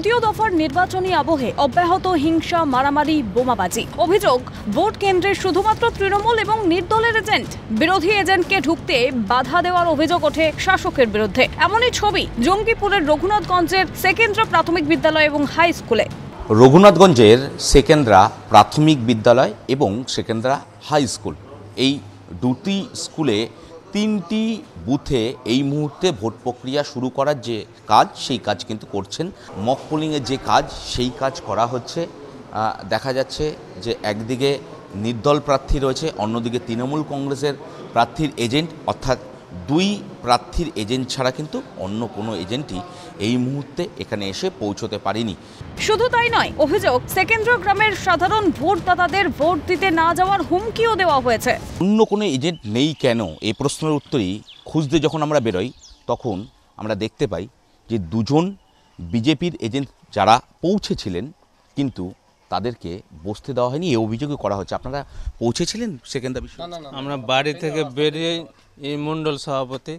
তৃতীয় দফার নির্বাচনী আবহে অব্যাহত হিংসা, মারামারি, বোমাবাজি। অভিযোগ, ভোট কেন্দ্রে শুধুমাত্র তৃণমূল এবং নির্দলের এজেন্ট। বিরোধী এজেন্টকে ঢুকতে বাধা দেওয়ার অভিযোগ ওঠে শাসকের বিরুদ্ধে। এমনই ছবি জঙ্গিপুরের রঘুনাথগঞ্জের সেকেন্দ্রা প্রাথমিক বিদ্যালয় এবং হাই স্কুলে। রঘুনাথগঞ্জের সেকেন্দ্রা প্রাথমিক বিদ্যালয় এবং সেকেন্দ্রা হাই স্কুল, এই দুটি স্কুলে 3টি বুথে এই মুহূর্তে ভোট প্রক্রিয়া শুরু করার যে কাজ, সেই কাজ কিন্তু করছেন। মক পোলিংয়ের যে কাজ, সেই কাজ করা হচ্ছে। দেখা যাচ্ছে যে একদিকে নির্দল প্রার্থী রয়েছে, অন্যদিকে তৃণমূল কংগ্রেসের প্রার্থীর এজেন্ট, অর্থাৎ 2 প্রার্থীর এজেন্ট ছাড়া কিন্তু অন্য কোনো এজেন্টই এই মুহূর্তে এখানে এসে পৌঁছতে পারেনি। শুধু তাই নয়, অভিযোগ সেকেন্দ্রা গ্রামের সাধারণ ভোটদাতাদের ভোট দিতে না যাওয়ার হুমকিও দেওয়া হয়েছে। অন্য কোনো এজেন্ট নেই কেন, এই প্রশ্নের উত্তরই খুঁজতে যখন আমরা বেরোই, তখন আমরা দেখতে পাই যে 2জন বিজেপির এজেন্ট যারা পৌঁছেছিলেন, কিন্তু তাদেরকে বসতে দেওয়া হয়নি, এই অভিযোগও করা হচ্ছে। আপনারা পৌঁছেছিলেন সেকেন্দ্রা বিশ্ববিদ্যালয়ে? আমরা বাড়ি থেকে বেরিয়ে এই মণ্ডল সভাপতি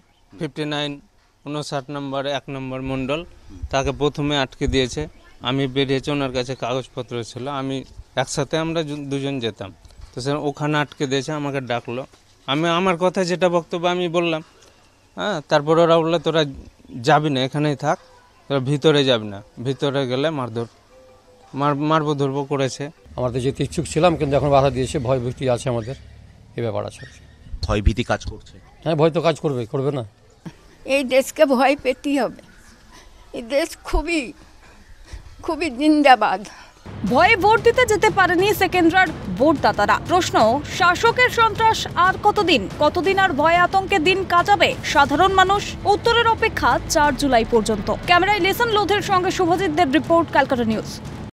59 নম্বর 1 নম্বর মণ্ডল, তাকে প্রথমে আটকে দিয়েছে। আমি বেরিয়েছি, ওনার কাছে কাগজপত্র ছিল, আমি একসাথে আমরা 2জন যেতাম, তো সে ওখানে আটকে দিয়েছে। আমাকে ডাকলো, আমি আমার কথা যেটা বক্তব্য আমি বললাম। তারপর ওরা বললো তোরা যাবি না, এখানেই থাক, তোরা ভিতরে যাবি না, ভিতরে গেলে মারবো ধরবো করেছে। আমাদের যেতে ইচ্ছুক ছিলাম, কিন্তু এখন বাধা দিয়েছে। ভয় ভীতি আছে আমাদের, এই ব্যাপার আছে। ভয়ভীতি কাজ করছে? হ্যাঁ, ভয় তো কাজ করবে না। এই দেশকে ভয় পেতেই হবে। এই দেশ খুবই খুবই জিন্দাবাদ। ভয়ে ভোট দিতে যেতে পারেনি সেকেন্দ্রার ভোটদাতারা। প্রশ্ন, শাসকের সন্ত্রাস আর কতদিন আর ভয় আতঙ্কে দিন কাটাবে সাধারণ মানুষ? উত্তরের অপেক্ষা 4 জুলাই পর্যন্ত। ক্যামেরায় লেসন লোধের সঙ্গে শুভজিৎ দের রিপোর্ট, ক্যালকাটা নিউজ।